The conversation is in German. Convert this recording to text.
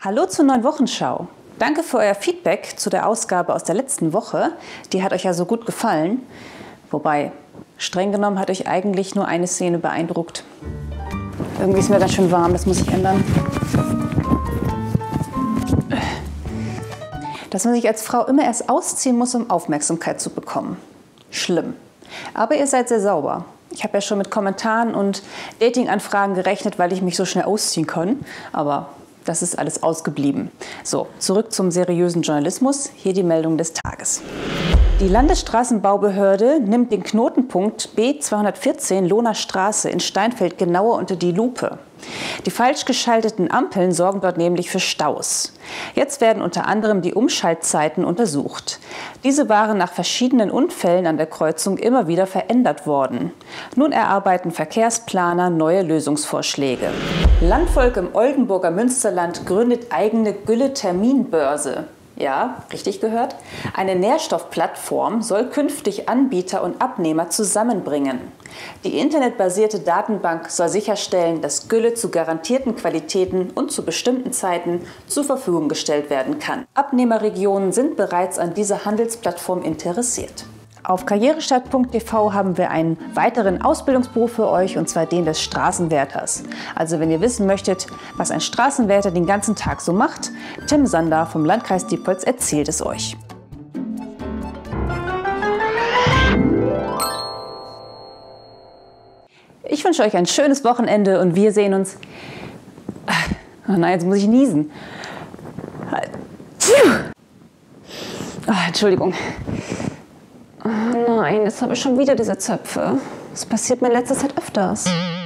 Hallo zur neuen Wochenschau. Danke für euer Feedback zu der Ausgabe aus der letzten Woche. Die hat euch ja so gut gefallen. Wobei, streng genommen hat euch eigentlich nur eine Szene beeindruckt. Irgendwie ist mir ganz schön warm, das muss ich ändern. Dass man sich als Frau immer erst ausziehen muss, um Aufmerksamkeit zu bekommen. Schlimm. Aber ihr seid sehr sauber. Ich habe ja schon mit Kommentaren und Dating-Anfragen gerechnet, weil ich mich so schnell ausziehen kann. Aber das ist alles ausgeblieben. So, zurück zum seriösen Journalismus. Hier die Meldung des Tages. Die Landesstraßenbaubehörde nimmt den Knotenpunkt B214 Lohner Straße in Steinfeld genauer unter die Lupe. Die falsch geschalteten Ampeln sorgen dort nämlich für Staus. Jetzt werden unter anderem die Umschaltzeiten untersucht. Diese waren nach verschiedenen Unfällen an der Kreuzung immer wieder verändert worden. Nun erarbeiten Verkehrsplaner neue Lösungsvorschläge. Landvolk im Oldenburger Münsterland gründet eigene Gülle-Terminbörse. Ja, richtig gehört. Eine Nährstoffplattform soll künftig Anbieter und Abnehmer zusammenbringen. Die internetbasierte Datenbank soll sicherstellen, dass Gülle zu garantierten Qualitäten und zu bestimmten Zeiten zur Verfügung gestellt werden kann. Abnehmerregionen sind bereits an dieser Handelsplattform interessiert. Auf karrierestadt.tv haben wir einen weiteren Ausbildungsberuf für euch, und zwar den des Straßenwärters. Also wenn ihr wissen möchtet, was ein Straßenwärter den ganzen Tag so macht, Tim Sander vom Landkreis Diepholz erzählt es euch. Ich wünsche euch ein schönes Wochenende und wir sehen uns... Oh nein, jetzt muss ich niesen. Entschuldigung. Oh nein, jetzt habe ich schon wieder diese Zöpfe. Das passiert mir in letzter Zeit öfters.